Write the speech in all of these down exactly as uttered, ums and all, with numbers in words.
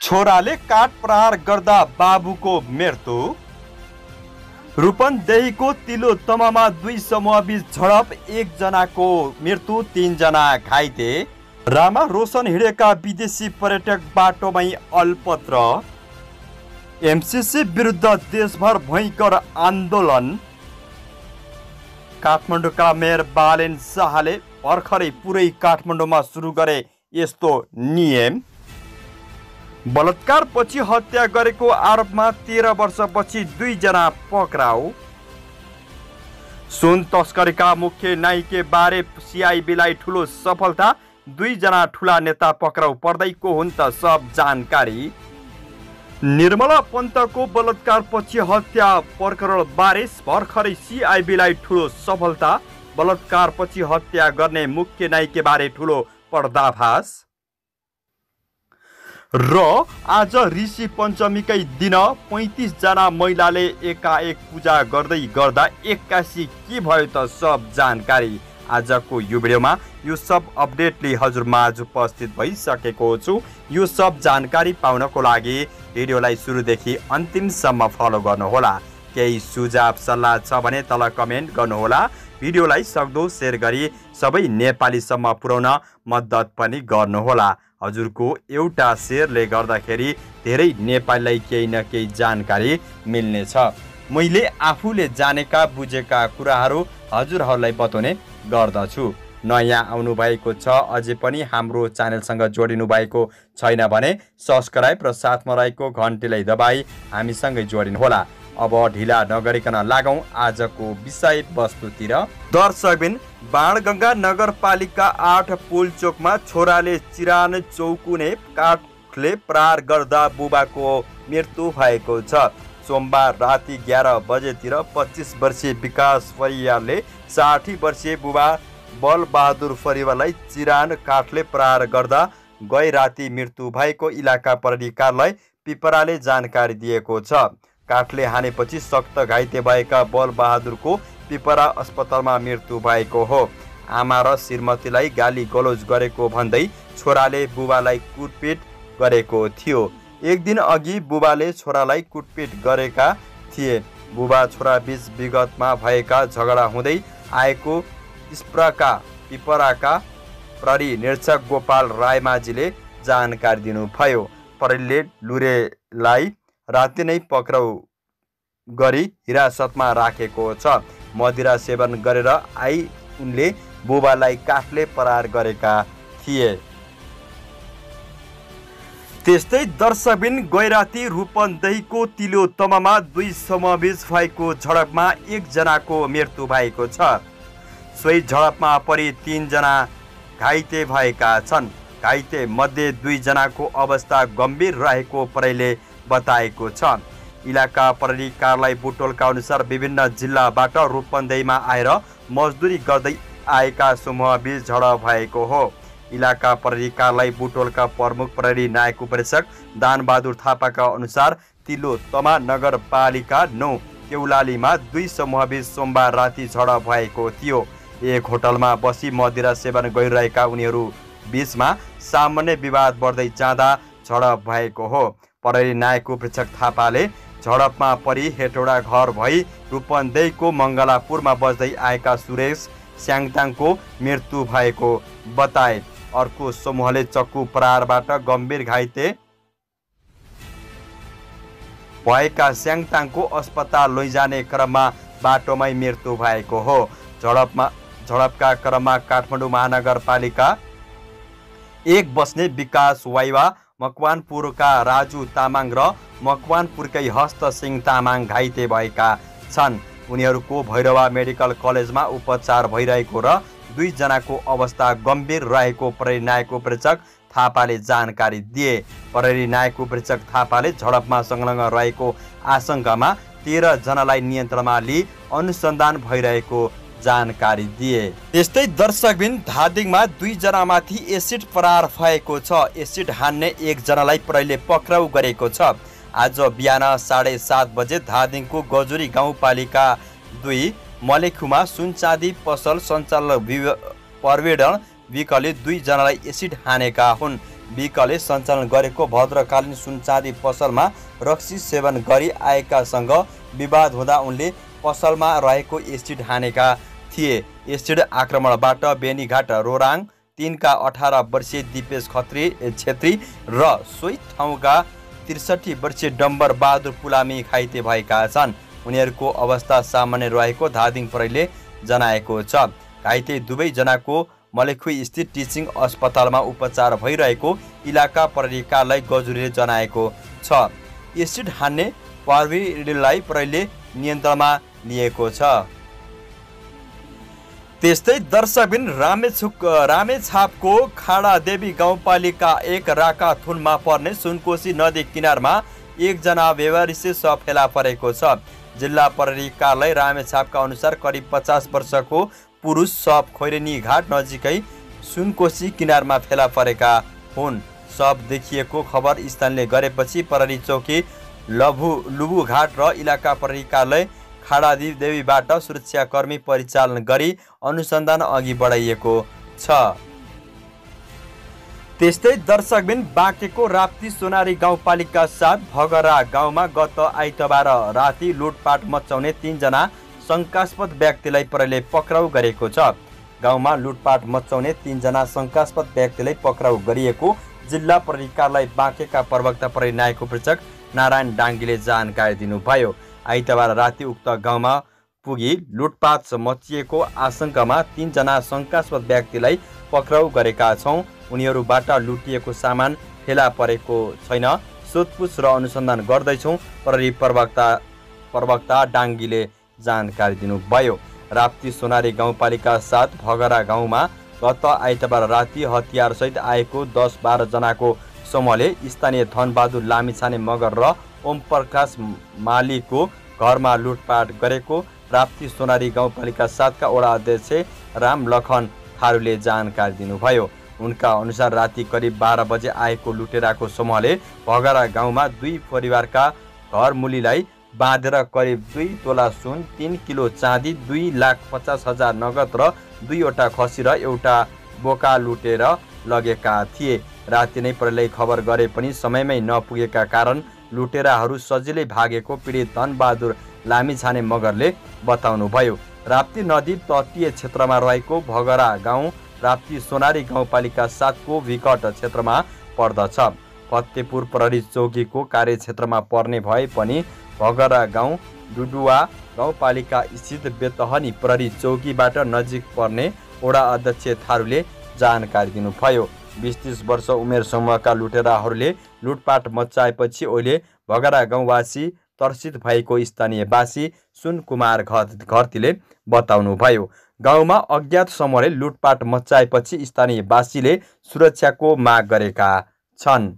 छोराले काट प्रहार गर्दा बाबुको मृत्यु। रूपन्देहीको तिलोत्तमामा दुई समूहबीच झडप, एक जनाको मृत्यु, तीन जना घाइते। रामा रोशन हिँडेका विदेशी पर्यटक बाटोमै अल्पत्र। एमसीसी विरुद्ध देशभर भयङ्कर आन्दोलन। काठमाडौँका मेयर बालेन शाहले भर्खरै पुरै काठमाडौँमा सुरु गरे यस्तो नियम। बलात्कार पछि हत्या गरेको आरोपमा तेह्र वर्षपछि दुईजना पक्राउ। सुन तस्करीका मुख्य नायिके बारे सिआइबीलाई ठुलो सफलता, दुईजना ठुला नेता पक्राउ पर्दै को हुन् त सब जानकारी। निर्मला पन्तको बलात्कार पछि हत्या प्रकरण बारे भर्खरै सिआइबीलाई ठुलो सफलता, बलात्कार पछि हत्या गर्ने मुख्य नायिके बारे ठुलो पर्दाफास। र आज ऋषि पञ्चमीकै दिन पैँतिस जना महिलाले एकाएक पूजा गर्दै गर्दा एक्कासी के भयो त सब जानकारी। आजको यो भिडियोमा यो सब अपडेट लिई हजुरमाझ उपस्थित भइसकेको छु। यो सब जानकारी पाउनको लागि भिडियोलाई सुरुदेखि अन्तिमसम्म फलो गर्नुहोला। केही सुझाव सल्लाह छ भने तल कमेन्ट गर्नुहोला। भिडियोलाई सक्दो सेयर गरी सबै नेपालीसम्म पुर्याउन मद्दत पनि गर्नुहोला। हजुरको एउटा सेयरले गर्दाखेरि धेरै नेपालीलाई केही न केही जानकारी मिल्नेछ। मैले आफूले जानेका बुझेका कुराहरू हजुरहरूलाई बताउने गर्दछु। नयाँ आउनु भएको छ अझै पनि हाम्रो च्यानलसँग जोडिनु भएको छैन भने सब्स्क्राइब र साथमा रहेको घन्टीलाई दबाई हामीसँगै जोडिनुहोला। अब ढिला नगरिकन लागौं आजको विषय वस्तुतिर। दर्शकबिन, बाणगंगा नगरपालिका आठ पुलचोकमा छोराले चिरान चौकुने काठले प्रहार गर्दा बुबाको मृत्यु भएको छ। सोमबार राति एघार बजेतिर पच्चिस वर्षीय विकास परियारले साठी वर्षीय बुबा बलबहादुर परिवारलाई चिरान काठले प्रहार गर्दा गए राति मृत्यु भएको इलाका प्रहरी कार्यालय पिपराले जानकारी दिएको छ। काठले हानेपछि सख्त घाइते भएका बलबहादुरको पिपरा अस्पतालमा मृत्यु भएको हो। आमा र श्रीमतीलाई गाली गलौज गरेको भन्दै छोराले बुबालाई कुटपिट गरेको थियो। एक दिन अघि बुबाले छोरालाई कुटपिट गरेका थिए। बुबा छोरा बीच विगतमा भएका झगडा हुँदै आएको स्प्रका पिपराका प्रहरी निरीक्षक गोपाल रायमाझीले जानकारी दिनुभयो। प्रहरीले लुरेलाई राति नै पक्राउ गरी हिरासतमा राखेको छ। मदिरा सेवन गरेर आई उनले बुबालाई काठले प्रहार गरेका थिए। त्यस्तै दर्शकबिन, गैराती रूपन्देहीको तिलोत्तमामा दुई समूहबीच भएको झडपमा एक जनाको मृत्यु भएको छ। सोही झडपमा परि तीन जना घाइते भएका छन्। घाइते मध्ये दुई जनाको अवस्था गम्भीर रहेको प्रहरीले बताएको छ। इलाका प्रहरी कार्यालय बुटोलका अनुसार विभिन्न जिल्लाबाट रूपन्देहीमा आएर मजदुरी गर्दै आएका समूहबीच झडप भएको हो। इलाका प्रहरी कार्यालय बुटोलका प्रमुख प्रहरी नायक उपरीक्षक दानबहादुर थापाका अनुसार तिलोत्तमा नगरपालिका नौ केउलालीमा दुई समूहबीच सोमबार राति झडप भएको थियो। एक होटलमा बसी मदिरा सेवन गरिरहेका उनीहरू बीचमा सामान्य विवाद बढ्दै जाँदा झडप भएको हो। प्रहरी नायक उपरीक्षक थापाले झडपमा परि हेटौडा घर भई रूपन्देहीको मङ्गलापुरमा बस्दै आएका सुरेश स्याङताङको मृत्यु भएको बताए। अर्को समूहले चक्कु प्रहारबाट गम्भीर घाइते भएका स्याङताङको अस्पताल लैजाने क्रममा बाटोमै मृत्यु भएको हो। झडपमा झडपका क्रममा काठमाडौँ महानगरपालिका एक बस्ने विकास वाइवा, मकवानपुरका राजु तामाङ र मकवानपुरकै हस्त सिंह तामाङ घाइते भएका छन्। उनीहरूको भैरवा मेडिकल कलेजमा उपचार भइरहेको र दुईजनाको अवस्था गम्भीर रहेको प्रहरी नायक उपरीक्षक थापाले जानकारी दिए। प्रहरी नायक उपरीक्षक थापाले झडपमा संलग्न रहेको आशंकामा तेह्र जनालाई नियन्त्रणमा लिई अनुसन्धान भइरहेको जानकारी दिए। त्यस्तै दर्शकबिन, धादिङमा दुई जनामाथि एसिड प्रहार भएको छ। एसिड हान्ने एक जनालाई प्रहरीले पक्राउ गरेको छ। आज बिहान साढे सात बजे धादिङको गजुरी गाउँपालिका दुई मलेखुमा सुनचाँदी पसल सञ्चालक पर्वेडन विकले दुई जनालाई एसिड हानेका हुन्। विकले सञ्चालन गरेको भद्रकालीन सुन चाँदी पसलमा रक्सी सेवन गरी आएकासँग विवाद हुँदा उनले पसलमा रहेको एसिड हानेका थिए। एसिड आक्रमणबाट बेनीघाट रोराङ तीनका अठार वर्षीय दिपेश खत्री छेत्री र सोही ठाउँका त्रिसठी वर्षीय डम्बर बहादुर पुलामी घाइते भएका छन्। उनीहरूको अवस्था सामान्य रहेको धादिङ प्रहरीले जनाएको छ। घाइते दुवैजनाको मलेखुई स्थित टिचिङ अस्पतालमा उपचार भइरहेको इलाका प्रहरी कार्यालय गजुरीले जनाएको छ। एसिड हान्ने प्रहरीलाई प्रहरीले नियन्त्रणमा लिएको छ। त्यस्तै दर्शकबिन रामेछुक रामेछापको खाडादेवी गाउँपालिका एक राकाथुनमा पर्ने सुनकोशी नदी किनारमा एकजना व्यवहारिसे शव फेला परेको छ। जिल्ला प्रहरी कार्यालय रामेछापका अनुसार करिब पचास वर्षको पुरुष शव खैरेनी घाट नजिकै सुनकोशी किनारमा फेला परेका हुन्। शव देखिएको खबर स्थानीयले गरेपछि प्रहरी चौकी लभु लुबुघाट र इलाका प्रहरी कार्यालय खाडादेवीबाट सुरक्षाकर्मी परिचालन गरी अनुसन्धान अघि बढाइएको छ। त्यस्तै दर्शकबिन बाँकेको राप्ती सोनारी गाउँपालिका साथ भगरा गाउँमा गत आइतबार राति लुटपाट मचाउने तीनजना शङ्कास्पद व्यक्तिलाई प्रहरीले पक्राउ गरेको छ। गाउँमा लुटपाट मचाउने तीनजना शङ्कास्पद व्यक्तिलाई पक्राउ गरिएको जिल्ला प्रहरी कार्यालय बाँकेका प्रवक्ता प्रहरी नायक उपरीक्षक नारायण डाङ्गीले जानकारी दिनुभयो। आइतबार राति उक्त गाउँमा पुगी लुटपाट मचिएको आशंकामा तीनजना शङ्कास्पद व्यक्तिलाई पक्राउ गरेका छौँ। उनीहरूबाट लुटिएको सामान फेला परेको छैन। सोधपुछ र अनुसन्धान गर्दैछौँ, प्रहरी प्रवक्ता प्रवक्ता डाङ्गीले जानकारी दिनुभयो। राप्ती सोनारी गाउँपालिका साथ भगरा गाउँमा गत आइतबार राति हतियारसहित आएको दस बाह्र जनाको समूहले स्थानीय धनबहादुर लामिछाने मगर र ओम प्रकाश मालीको घरमा लुटपाट गरेको राप्ती सोनारी गाउँपालिका सातका वडा अध्यक्ष राम लखन थारूले जानकारी दिनुभयो। उनका अनुसार राति करिब बाह्र बजे आएको लुटेराको समूहले भगरा गाउँमा दुई परिवारका घर मुलीलाई बाँधेर करिब दुई तोला सुन, तीन किलो चाँदी, दुई लाख पचास हजार नगद र दुईवटा खसी र एउटा बोका लुटेर लगेका थिए। राति नै प्रहरीलाई खबर गरे पनि समयमै नपुगेका कारण लुटेराहरू सजिलै भागेको पीडित धनबहादुर लामिछाने मगरले बताउनुभयो। राप्ती नदी तटीय क्षेत्रमा रहेको भगरा गाउँ राप्ती सोनारी गाउँपालिका सातको विकट क्षेत्रमा पर्दछ। फतेपुर प्रहरी चौकीको कार्यक्षेत्रमा पर्ने भए पनि भगरा गाउँ डुडुवा गाउँपालिका स्थित बेतहनी प्रहरी चौकीबाट नजिक पर्ने वडा अध्यक्ष थारूले जानकारी दिनुभयो। बिस तीस वर्ष उमेर समूहका लुटेराहरूले लुटपाट मचाएपछि अहिले भगरा गाउँवासी तर्सित भएको स्थानीयवासी सुनकुमार घरतीले बताउनुभयो। गाउँमा अज्ञात समूहले लुटपाट मचाएपछि स्थानीयवासीले सुरक्षाको माग गरेका छन्।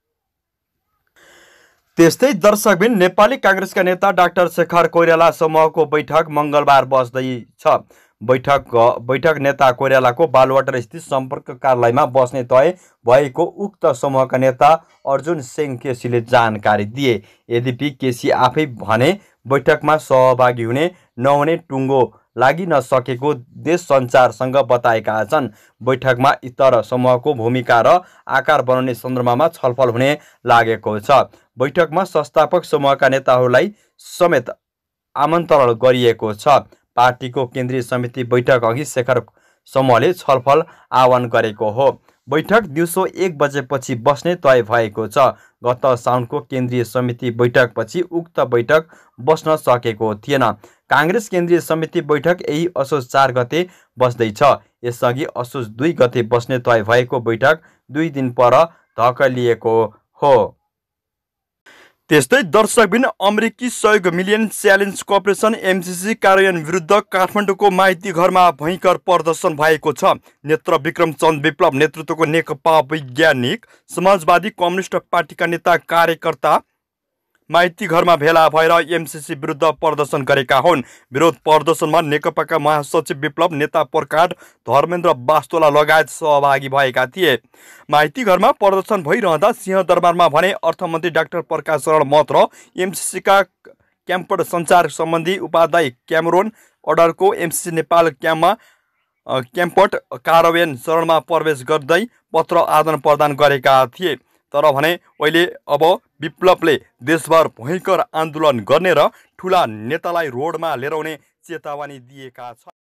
त्यस्तै दर्शकबिन नेपाली काङ्ग्रेसका नेता डाक्टर शेखर कोइराला समूहको बैठक मङ्गलबार बस्दैछ। बैठक बैठक नेता कोइरालाको बालुवाटार स्थित सम्पर्क कार्यालयमा बस्ने तय भएको उक्त समूहका नेता अर्जुन सिंह केसीले जानकारी दिए। यद्यपि केसी आफै भने बैठकमा सहभागी हुने नहुने टुङ्गो लागि नसकेको देश सञ्चारसँग बताएका छन्। बैठकमा इतर समूहको भूमिका र आकार बनाउने सन्दर्भमा छलफल हुने लागेको छ। बैठकमा संस्थापक समूहका नेताहरूलाई समेत आमन्त्रण गरिएको छ। पार्टीको केन्द्रीय समिति बैठक अघि शेखर समूहले छलफल आह्वान गरेको हो। बैठक दिउँसो एक बजेपछि बस्ने तय भएको छ। गत साउनको केन्द्रीय समिति बैठकपछि उक्त बैठक बस्न सकेको थिएन। काङ्ग्रेस केन्द्रीय समिति बैठक यही असोज चार गते बस्दैछ। यसअघि असोज दुई गते बस्ने तय भएको बैठक दुई दिन पर धकेलिएको हो। त्यस्तै दर्शकबिन अमेरिकी सहयोग मिलियन च्यालेन्ज कर्पोरेसन एमसिसी कार्यान्वयन विरुद्ध काठमाडौँको माइती घरमा भयङ्कर प्रदर्शन भएको छ। नेत्र विक्रम चन्द विप्लव नेतृत्वको नेकपा वैज्ञानिक समाजवादी कम्युनिस्ट पार्टीका नेता कार्यकर्ता माइती घरमा भेला भएर एमसिसी विरुद्ध प्रदर्शन गरेका हुन्। विरोध प्रदर्शनमा नेकपाका महासचिव विप्लव, नेता प्रकाश धर्मेन्द्र वास्तोला लगायत सहभागी भएका थिए। माइती घरमा प्रदर्शन भइरहँदा सिंहदरबारमा भने अर्थमन्त्री डाक्टर प्रकाश शरण महत र एमसिसीका क्याम्पड सञ्चार सम्बन्धी उपाध्याय क्यामरोन अर्डरको एमसिसी नेपाल क्याम्पमा क्याम्पट कार्यान्वयन चरणमा प्रवेश गर्दै पत्र आदान प्रदान गरेका थिए। तर भने अहिले अब विप्लवले देशभर भयङ्कर आन्दोलन गर्ने र ठुला नेतालाई रोडमा लिएर आउने चेतावनी दिएका छन्।